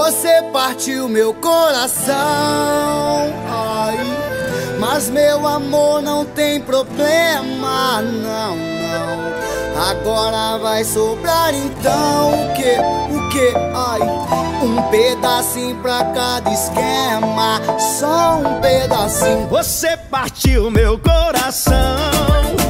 Você partiu meu coração, ai, mas meu amor não tem problema, não, não. Agora vai sobrar então o que, ai, um pedacinho pra cada esquema, só um pedacinho. Você partiu meu coração,